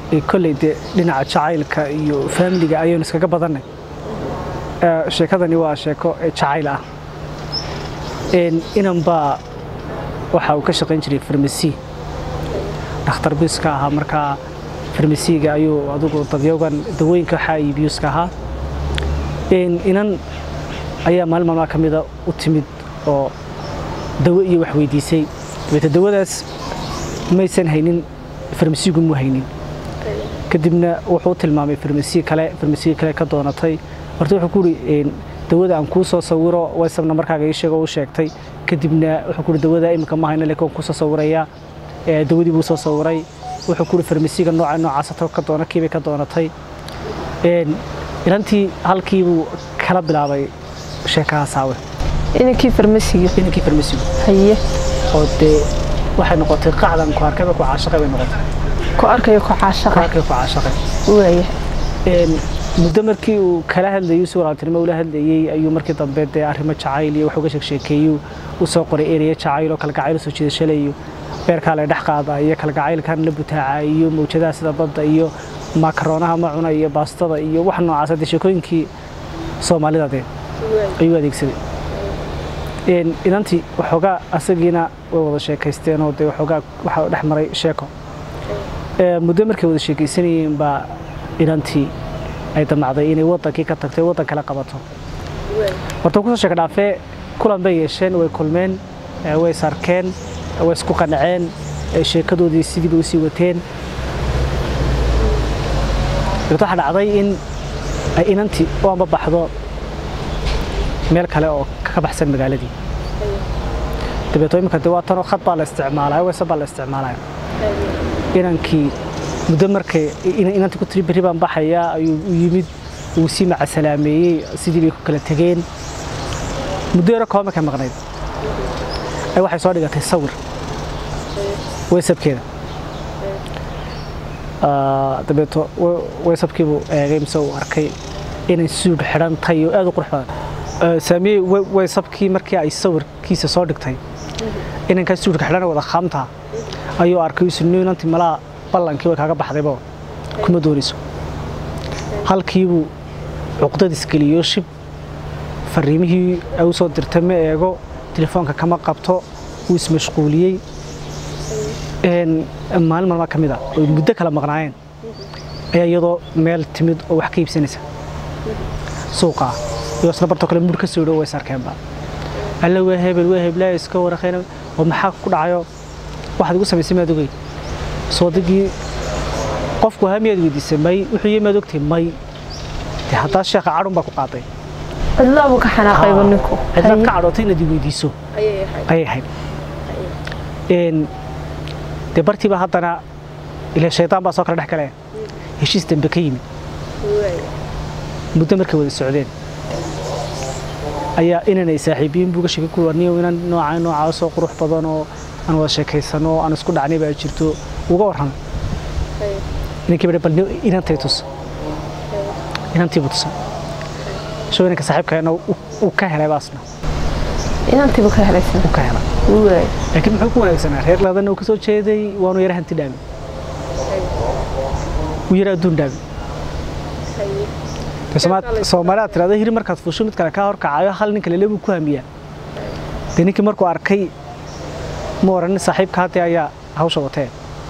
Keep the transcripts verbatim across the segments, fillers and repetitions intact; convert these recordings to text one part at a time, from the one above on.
kolley de dhinaca jacaylka iyo family-ga ayaynu iskaga badanay sheekadani waa sheeko jacayl ah inan baa waxa uu ka shaqayn jiray farmasi dhakhtar biska ahaa markaa farmasiga ayuu adigu dadyoogan dawooyinka waxa iibiyuska ahaa inan ayaa maalin maalmaha ka mida u timid oo dawo iyo wax weydiisay dabeeta dawadaas maysan haynin farmasigu mu haynin kadibna wuxuu tilmaamay farmasi kale farmasi kale ka doonatay horta wuxuu ku yiri dawada aan ku soo sawiro way sabna markaaga ii sheego uu sheegtay kadibna wuxuu ku yiri dawada imika ma hayna laakiin ku soo sawiraya ee dawadii buu soo sawiray wuxuu ku yiri farmasiga nooca noocaas ah ka doona kiibay ka doonatay een ilantii halkii buu kala bilaabay sheekahaas aawe inankii farmasiga inankii farmasiga haye oo de waxay noqotay qacdan ku arkay ku caashaqay bay noqotay ku arkay ku caashaqay arkay ku caashaqay weeye een muddo markii uu kala hadlayay soo raadinimo ula hadlayay ayuu markii dambe de arrimo jacayl iyo wax uga sheekeeyay uu soo qoray area jacayl oo kala gacayl soo jeedashaleeyo beerka la dhax qaada iyo kala gacaylkan la butaacayo mawjadaha sida badda iyo makaroonaha ma cuna iyo baastada iyo wax noocaas ah sheekooyinkii Soomaalida de ayuu adeegsaday een inantii waxoogaa asagiina way wada sheekaysteen oo de waxoogaa waxa dhex maray sheeko ee muddo markii wada sheekaysanayeen ba inantii ay damacday inay wadankii ka tagtay wadan kala qabato horta ku soo sheeka dhaafay kulan bay yeesheen way kulmeen way sarkeen way isku qanceen sheekadoodii sidii bay u sii wateen waxa dhacday in ay inantii oo amba baxdo meel kale oo ka baxsan magaaladii dabeeto imika de waa tan khad baa la isticmaalay way sabal la isticmaalay inankii muddo markay inantii ku tiri bari baan baxaya ayuu u yimid uu si maca salaameeyay sidii bay ku kala tageen muddo yar kooma ka maqnayd ay waxay soo dhigatay sawir way sabkeeda ah dabeeto way sabkiibu eegay mise uu arkay inay suud xiran tahay oo aad u qurux badan saamiyay way sabkii markii ay sawirkiisa soo dhigtay inanka suudka xiran wada khamta ayuu arkay isniin inantii malaa ballankii way kaaga baxdayba kuma doonayso halkiibu cuqdad iskaliyo shib fariimihii ay soo dirtay ma eego telefoonka kama qabto uu ismashquuliyay een maalin maalma kamida oo muddo kala maqnaayeen ayaa iyadoo meel timid oo wax ka iibsanaysa suuqa iyo isla barto kale mur ka soo dhaw way sarkeenba alla way hebel way hebla iska waraqeena oo maxaa ku dhacayo waxaad ugu samaysay ma adugay soo digi qofku hamiyad weydiisay may wuxuu yimaad ogtay may de hadaa sheekha carun ba ku qaaday Allah uu ka xanaaqay banku hadda ka carootay inad weydiiso ayay ahayd een de bartiba haddana ila shaytaan baa soo kala dhex galay heshiis dambe ka yimid muddo markay wada socdeen ayaa inanay saaxiibiin buuga sheekay ku warniyo inaan nooca nooca soo qurux badan oo aan wada sheekaysano aan isku dhacnay baa jirto uga waran ninkii bari bal inaan taytus inaan tibutus soo inanka saaxiibkeena uu ka helay baasna inaan tibu ka helaysan uu ka helay way laakiin muxuu ku wanaagsanaa reer laadana uu ka soo jeeday waanu yara hanti dhaami uu yara adduun dhaami Soomaalida tirada hiri markaad fuusho mid kale ka hor kacayo hal nin kale leebu ku hamiya de ninkii markuu arkay ma oran saaxiibka hadii ayaa hawsha watay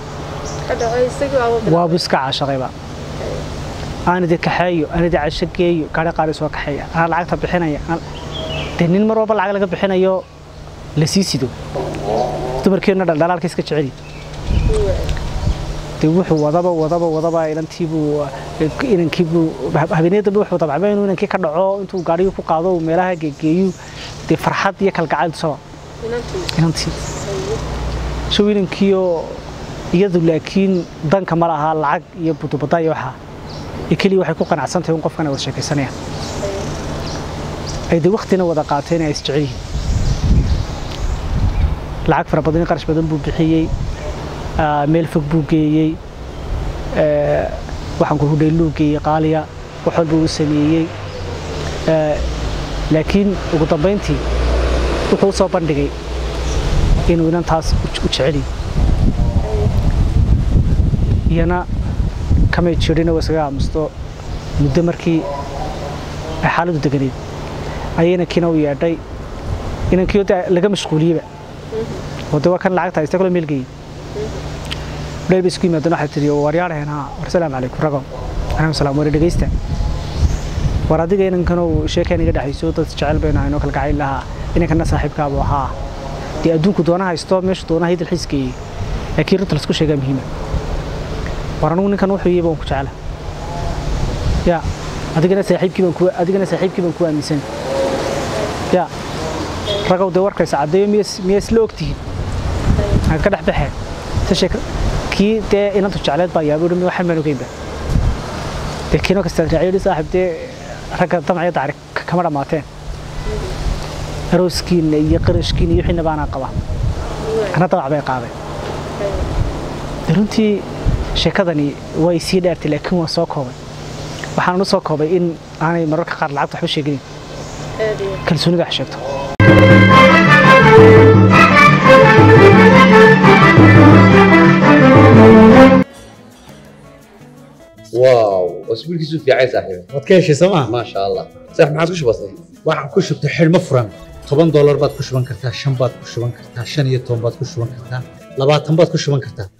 waa buska caashaqayba aan idin kaxeeyo aan idin cashageeyo gaari qaali soo kaxeeya aan lacagta bixinaya de nin mar walba lacag laga bixinayo la sii sido dumarkeena dhaldhalaalka iska jeceli de wuxuu wadaba wadaba wadaba ilantiibu inankiibu habeenada wuxuu dabcay inuu inankii ka dhaco intuu gaariga ku qaado meelaha geegeeyo de farxad iyo kalgacayl soo inantii soo inankiyo iyadu laakiin danka ma laha lacag iyo budubada iyo waxa ikali waxay ku qanacsantahay in qofkan wada sheekaysanaya ay de waqtina wada qaateen ay isjecel lacag fara badan qarash badan buu bixiyay meel fog buu geeyay ee waxaan ku hudhay luuqii qaaliya wax walba uu sameeyay ee laakiin ugu dambeyntii wuxuu soo bandhigay inuu inantaas u jecel yana kamay jirin oo isaga aamusto muddo markii ay xaaladdu deganeed ayayna kina u yeedhay inankii laga mashquuliyay oo dawa kan lacagta haysta kala meelgeeyay day bisku yimaadana waxa tiri waryaarayna assalaamu calaykum rago ana salaam wari dhageysta war adiga inankan oo sheekayniga dhaxayso dad jecel bayna inoo kala gacay laha inankana saaxiibkaaba ahaa dii adduunku doona haysto meesha doona hayd xiskii laakiin runta la isku sheegaa muhiim war anu ninkan wuxuu yeebo ku jecel ya adigana saaxiibkii baan ku adigana saaxiibkii baan ku aaminsan ya rago de warkaysa cadeeyo miyas miyas loogtii aan ka dhaxbaxay tasheek kii de inantu jecleed baa yaabo dhimi waxaan ma ogeynba de kino kasta raaciyay saaxiibtee raga damcay daarik kama dhamaateen arooskiina iyo qarashkiina iyo xina baana qaba ana daac bay qaaday runtii sheekadani way sii dheertay laakiin waa soo koobay waxaan u soo koobay in aanay mararka qaar lacag waxba sheegin kalsoonida wax sheegto واو واسبوعك يسوي في عيسى صاحبي waad ka heshay sooma ما شاء الله صح ما عاد وش بصير waxaan ku shubtay xilmo furan toban dollar baad ku shuban kartaa shan baad ku shuban kartaa shan iyo toban baad ku shuban kartaa labaatan baad ku shuban kartaa